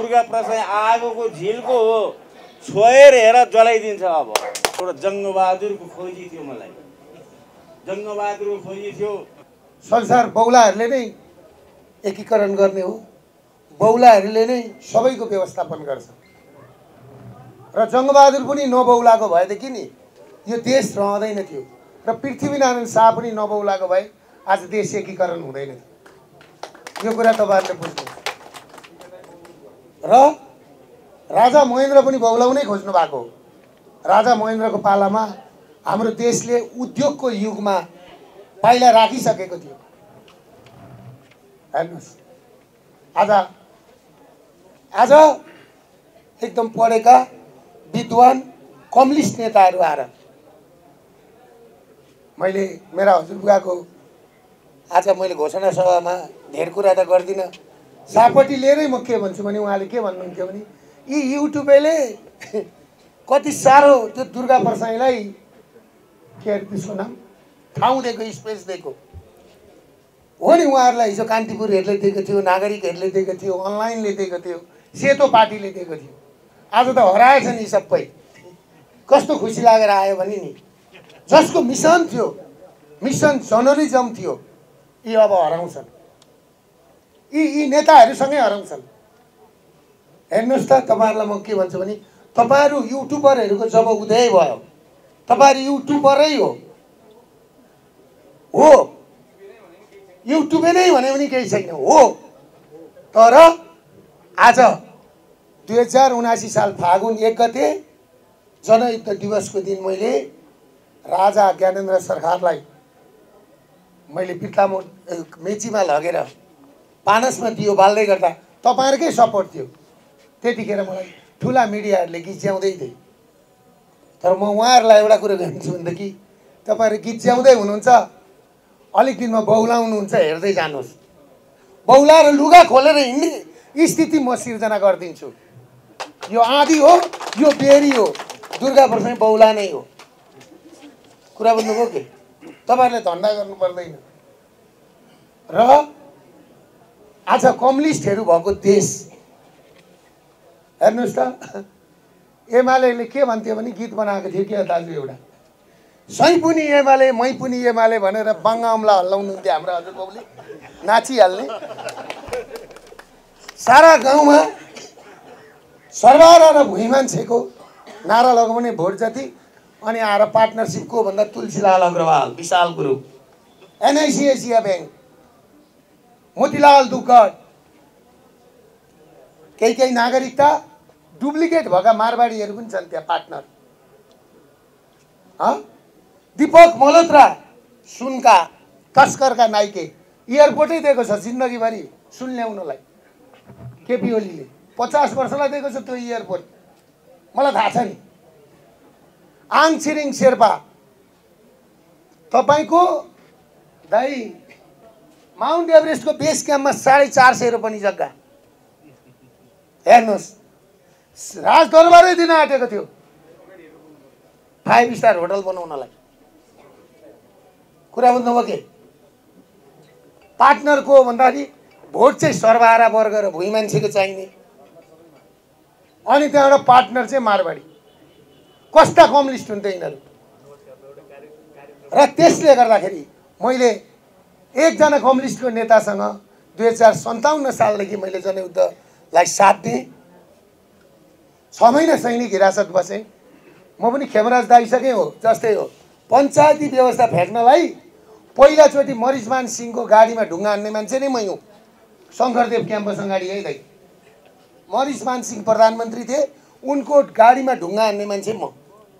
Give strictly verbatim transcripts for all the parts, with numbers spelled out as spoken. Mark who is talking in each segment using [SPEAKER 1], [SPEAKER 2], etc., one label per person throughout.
[SPEAKER 1] दुर्गा प्रसाद आगोको झिलको हो छोएर हेर जलाइदिन्छ। अब एउटा जङ्गबहादुरको खोजी थियो, मलाई जङ्गबहादुरको खोजी थियो।
[SPEAKER 2] संसार बौलाहरूले नै एकीकरण गर्ने हो, बौलाहरूले नै सबैको व्यवस्थापन गर्छ र जङ्गबहादुर पनि नबौलाको भएदेखि नि यो देश रहँदैन थियो र पृथ्वीनारायण शाह पनि नबौलाको भए आज देश एकीकरण हुँदैन थियो। यो कुरा तपाईँहरूले बुझ्नु। र राजा महेन्द्र पनि बौलाउनै खोज्नु भएको हो। राजा महेन्द्रको पालामा हाम्रो देशले उद्योगको युगमा पाइला राखिसकेको थियो। हेर्नुहोस्, आज आज एकदम पढेका विद्वान कम्युनिस्ट नेताहरू आएर मैले मेरा हजुरबुवाको आज मैले घोषणा सभामा धेर कुरा त गर्दिनँ, सापट्टि लिएरै म के भन्छु भने उहाँले के भन्नुहुन्थ्यो भने यी युट्युबले कति साह्रो त्यो दुर्गा प्रसाईलाई के अरे त्यसको नाम ठाउँ दिएको, स्पेस दिएको हो नि। उहाँहरूलाई हिजो कान्तिपुरहरूले दिएको थियो, नागरिकहरूले दिएको थियो, अनलाइनले दिएको थियो, सेतो पार्टीले दिएको थियो। आज त हराएछ नि सबै। कस्तो खुसी लागेर आयो भने नि जसको मिसन थियो, मिसन जर्नलिजम थियो, यी अब हराउँछन्। यी यी नेताहरूसँगै हराउँछन्। हेर्नुहोस् त, तपाईँहरूलाई म के भन्छु भने तपाईँहरू युट्युबरहरूको जब उदय भयो, तपाईँहरू युट्युबरै हो हो युट्युबै नै भन्यो भने केही छैन हो। तर आज दुई हजार उनासी साल फागुन एक गते जनयुद्ध दिवसको दिन मैले राजा ज्ञानेन्द्र सरकारलाई मैले बिर्तामोड मेचीमा लगेर पानसमा दियो बाल्दै गर्दा तपाईँहरूकै सपोर्ट थियो। त्यतिखेर मलाई ठुला मिडियाहरूले गिज्याउँदै थिए। तर म उहाँहरूलाई एउटा कुरो भन्छु भनेदेखि तपाईँहरू गिज्याउँदै हुनुहुन्छ, अलिक दिनमा बौलाउनुहुन्छ, हेर्दै जानुहोस्। बौलाएर लुगा खोलेर हिँड्ने स्थिति म सिर्जना गरिदिन्छु। यो आँधी हो, यो बेरी हो, दुर्गा प्रसाई बौला नै हो। कुरा बुझ्नुभयो के? तपाईँहरूले धन्दा गर्नु पर्दैन। र आज कम्युनिस्टहरू भएको देश हेर्नुहोस् त, एमाले के भन्थ्यो भने गीत बनाएको थियो के दाजु एउटा, सही पनि एमाले मै पनि एमाले भनेर बाङ्गामला हल्लाउनुहुन्थ्यो हाम्रो हजुरबाबुले, नाचिहाल्ने। सारा गाउँमा सरबार र भुइँ मान्छेको नारा लगाउने भोट जति, अनि आएर पार्टनरसिपको भन्दा Tulsilal Agrawal, Vishal group, NIC Asia bank, Motilal Dugar, केही केही नागरिकता डुप्लिकेट भएका मारवाडीहरू पनि छन् त्यहाँ पार्टनर। दीपक मल्होत्रा सुनका तस्करका नाइके, एयरपोर्टै दिएको छ जिन्दगीभरि सुन ल्याउनलाई। केपी ओलीले पचास वर्षलाई दिएको छ त्यो एयरपोर्ट, मलाई थाहा छ नि। आङ छिरिङ शेर्पा तपाईँको दाइ माउन्ट एभरेस्टको बेस क्याम्पमा साढे चार सय रोपनी जग्गा। हेर्नुहोस्, राजदरबारै दिन आँटेको थियो फाइभ स्टार होटल बनाउनलाई। कुरा बुझ्नुभयो के? पार्टनरको भन्दाखेरि भोट चाहिँ सर्वहारा वर्ग र भुइँ मान्छेको चाहिने, अनि त्यहाँबाट पार्टनर चाहिँ मारवाडी। कस्ता कम्युनिस्ट हुन्थ्यो यिनीहरू। र त्यसले गर्दाखेरि मैले एकजना कम्युनिस्टको नेतासँग दुई हजार सन्ताउन्न सालदेखि मैले जनयुद्धलाई साथ दिएँ। छ महिना सैनिक हिरासत बसेँ। म पनि खेमराज दाइसकै हो जस्तै हो। पञ्चायती व्यवस्था फेक्नलाई पहिलाचोटि मरिचमान सिंहको गाडीमा ढुङ्गा हान्ने मान्छे नै मै हुँ। शङ्करदेव क्याम्पस अगाडि है दाइ, मरिचमान सिंह प्रधानमन्त्री थिए, उनको गाडीमा ढुङ्गा हान्ने मान्छे म।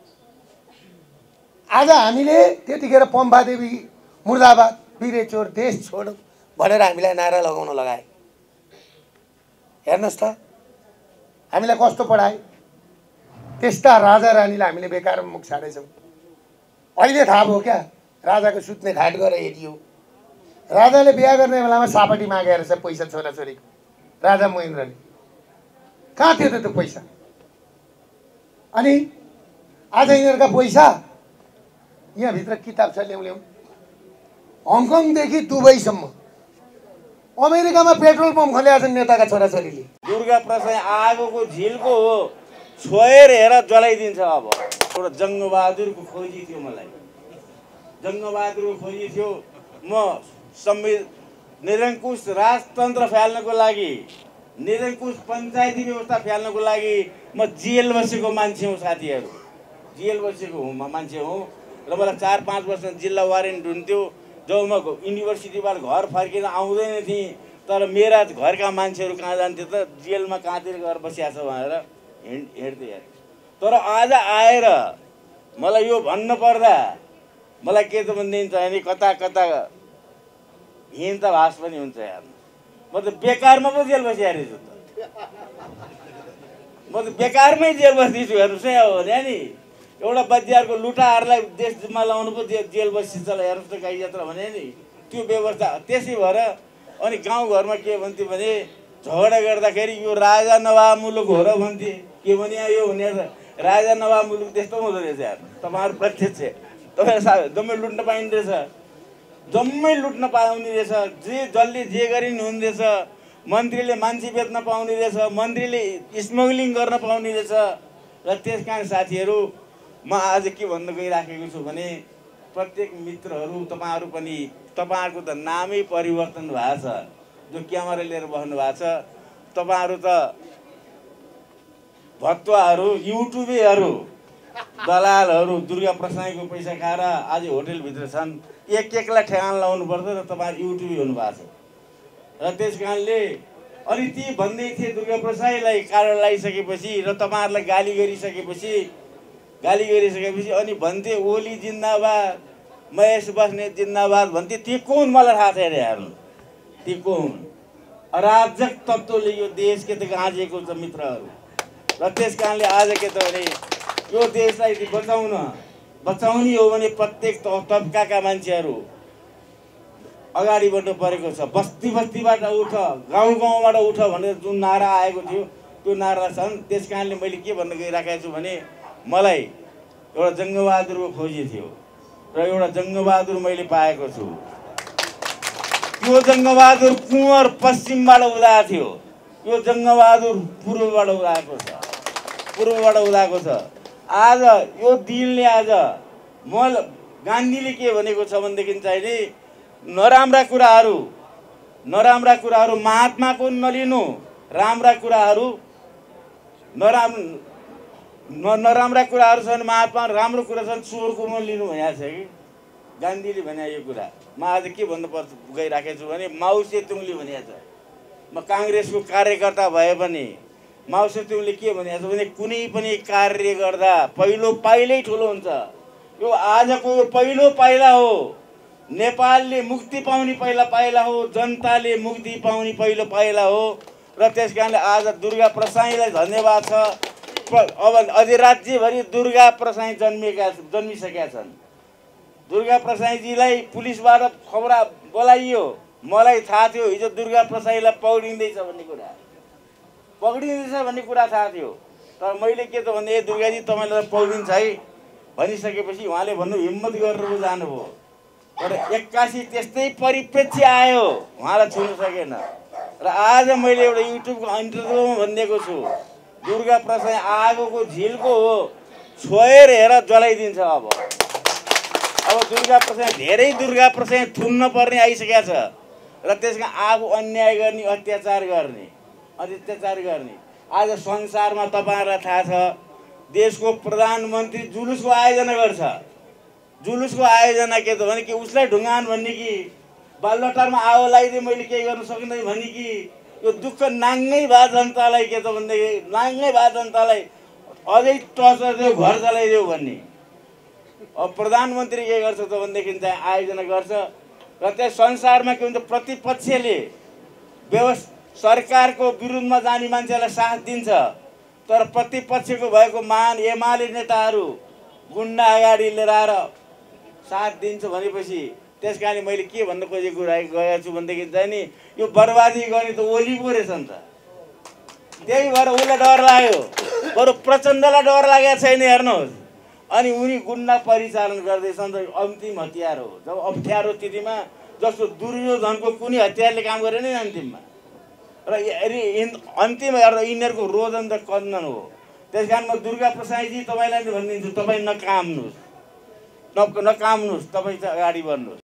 [SPEAKER 2] आज हामीले त्यतिखेर पम्फादेवी मुर्दाबाद, बिरे चोर देश छोड भनेर हामीलाई नारा लगाउन लगाए। हेर्नुहोस् त हामीलाई कस्तो पढाए। त्यस्ता राजा रानीलाई हामीले बेकार मुख छाडेछौँ। अहिले थाहा भयो क्या, राजाको सुत्ने खाट गरेर हेरियो। राजाले बिहा गर्ने बेलामा सापटी मागेर रहेछ पैसा छोराछोरीको, राजा महेन्द्रले। कहाँ थियो त त्यो पैसा? अनि आज यिनीहरूका पैसा यहाँभित्र किताब छ, ल्याउँ ल्याउँ। हङकङदेखि दुबईसम्म अमेरिकामा पेट्रोल पम्प खोलेका छन् नेताका छोराछोरीले।
[SPEAKER 1] दुर्गा प्रसाद आगोको झिलको हो छोएर हेर जलाइदिन्छ। अब एउटा जङ्गबहादुरको खोजी थियो, मलाई जङ्गबहादुरको खोजी थियो। म संविधान निरङ्कुश राजतन्त्र फाल्नको लागि, निरङ्कुश पञ्चायती व्यवस्था फाल्नको लागि म जेल बसेको मान्छे हुँ साथीहरू, जेल बसेको हुँ म मान्छे हुँ। र मलाई चार पाँच वर्ष जिल्ला वारेन्ट हुन्थ्यो। जब म युनिभर्सिटीबाट घर फर्किन आउँदैन थिएँ, तर मेरा घरका मान्छेहरू कहाँ जान्थ्यो त, जेलमा कहाँतिर गएर बसिया छ भनेर हिँड हिँड्थे। तर आज आएर मलाई यो भन्नु पर्दा मलाई के त भनिदिन्छ भने कता कता हिँड्दा भास पनि हुन्छ यार। म त बेकारमा पो जेल बसिहालेछु त, म त बेकारमै जेल बस्दैछु। हेर्नुहोस् है, हो भने नि एउटा बजारको लुटाहरूलाई देश जिम्मा लाउनु पो जेल बसिन्छ ल, हेर्नुहोस् त गाई जात्रा भने नि त्यो व्यवस्था। त्यसै भएर अनि गाउँघरमा के भन्थ्यो भने झगडा गर्दाखेरि यो राजा नवाब मुलुक हो र भन्थे। के भने यो हुने राजा नवाब मुलुक त्यस्तो हुँदो रहेछ यार। तपाईँहरू प्रत्यक्ष तपाईँ जम्मै लुट्न पाइने रहेछ, जम्मै लुट्न पाउने रहेछ। जे जसले जे गरि नि हुने रहेछ। मन्त्रीले मान्छे बेच्न पाउने रहेछ, मन्त्रीले स्मग्लिङ गर्न पाउने रहेछ। र त्यस कारण साथीहरू म आज के भन्न गइराखेको छु भने प्रत्येक मित्रहरू तपाईँहरू पनि, तपाईँहरूको त नामै परिवर्तन भएको छ। जो क्यामेरा लिएर बस्नु भएको छ तपाईँहरू त भत्वाहरू, युट्युबेहरू, दलालहरू, दुर्गा प्रसाईको पैसा खाएर आज होटेलभित्र छन्। एक एकलाई ठेगान लाउनु पर्छ र तपाईँहरू युट्युबे हुनुभएको छ। र त्यस कारणले अनि ती भन्दै थिए दुर्गा प्रसाईलाई कारण लगाइसकेपछि र तपाईँहरूलाई गाली गरिसकेपछि गाली गरिसकेपछि अनि भन्थे ओली जिन्दाबाद, महेश बस्नेत जिन्दाबाद भन्थे। ती कौन मलाई थाहा छैन हेर्नु, ती कौन अराजक तत्त्वले यो देश के त गाँजेको छ मित्रहरू। र त्यस कारणले आज के त भने यो देशलाई बचाउन बचाउने हो भने प्रत्येक तबकाका मान्छेहरू अगाडि बढ्नु परेको छ। बस्ती बस्तीबाट उठ, गाउँ गाउँबाट उठ भनेर जुन नारा आएको थियो त्यो नारा छन्। त्यस कारणले मैले के भन्न गइराखेको छु भने मलाई एउटा जङ्गबहादुरको खोजी थियो र एउटा जङ्गबहादुर मैले पाएको छु। त्यो जङ्गबहादुर कुँवर पश्चिमबाट उदाएको थियो, यो जङ्गबहादुर पूर्वबाट उदाएको छ, पूर्वबाट उदाएको छ। आज यो दिनले आज म गान्धीले के भनेको छ भनेदेखि चाहिँ नि नराम्रा कुराहरू नराम्रा कुराहरू महात्माको नलिनु, राम्रा कुराहरू नराम नराम्रा कुराहरू छन् महात्मा, राम्रो कुरा छन् चोरको म लिनु भनेको छ कि गान्धीले भने यो कुरा। म आज के भन्नु पर्छ गइराखेको छु भने माओ सेतुङले भनेको छ। म काङ्ग्रेसको कार्यकर्ता भए पनि माओ सेतुङले के भनेको छ भने कुनै पनि कार्य गर्दा पहिलो पाइलै ठुलो हुन्छ। यो आजको यो पहिलो पाइला हो, नेपालले मुक्ति पाउने पहिला पाइला हो, जनताले मुक्ति पाउने पहिलो पाइला हो। र त्यस कारणले आज दुर्गा प्रसाईलाई धन्यवाद छ। अब अधिराज्यभरि दुर्गा प्रसाई जन्मिएका जन्मिसकेका छन्। दुर्गा प्रसाईजीलाई पुलिसबाट खबर बोलाइयो, मलाई थाहा थियो हिजो दुर्गा प्रसाईलाई पक्रिँदैछ भन्ने कुरा, पक्रिँदैछ भन्ने कुरा थाहा थियो। तर मैले के त भने ए दुर्गाजी तपाईँलाई पक्रिन्छ है भनिसकेपछि उहाँले भन्नु हिम्मत गरेर जानुभयो। तर एक्कासी त्यस्तै परिप्रेक्ष्य आयो, उहाँलाई छुनु सकेन। र आज मैले एउटा युट्युबको इन्टरभ्यूमा भनिदिएको छु दुर्गा प्रसाई आगोको झिलको हो छोएर हेर जलाइदिन्छ। अब अब दुर्गा प्रसाई धेरै दुर्गा प्रसाई थुन्न पर्ने आइसकेको छ। र त्यसमा आगो अन्याय गर्ने, अत्याचार गर्ने अत्याचार गर्ने आज संसारमा तपाईँहरूलाई थाहा छ देशको प्रधानमन्त्री जुलुसको आयोजना गर्छ। जुलुसको आयोजना के त भने कि उसलाई ढुङ्गान भन्ने कि बालुवाटारमा आगो लगाइदिए मैले केही गर्न सकिँदैन भन्ने कि यो दुःख नाङ्गै भए जनतालाई के त भनेदेखि नाङ्गै भए जनतालाई अझै टर्चर देऊ, घर जलाइदेऊ भन्ने। अब प्रधानमन्त्री के गर्छ त भनेदेखि चाहिँ आयोजना गर्छ र त्यस संसारमा के हुन्छ प्रतिपक्षले व्यवस्था सरकारको विरुद्धमा जाने मान्छेलाई साथ दिन्छ। तर प्रतिपक्षको भएको महान एमाले नेताहरू गुन्डा अगाडि लिएर आएर साथ दिन्छ भनेपछि त्यस कारणले मैले के भन्न खोजेको गएको छु भनेदेखि चाहिँ नि यो बर्बादी गर्ने त ओली पो रहेछ नि त। त्यही भएर उसलाई डर लाग्यो, बरु प्रचण्डलाई डर लागेको छैन हेर्नुहोस्। अनि उनी गुन्डा परिचालन गर्दैछन् र अन्तिम हतियार हो। जब अप्ठ्यारो स्थितिमा जस्तो दुर्योधनको कुनै हतियारले काम गरेन नि अन्तिममा। र अन्तिम हेर्दा यिनीहरूको रोदन त कन्दन हो। त्यस कारण म दुर्गा प्रसादजी तपाईँलाई भनिदिन्छु, तपाईँ नकाम्नुहोस्, न नकाम्नुहोस्, तपाईँ चाहिँ अगाडि बढ्नुहोस्।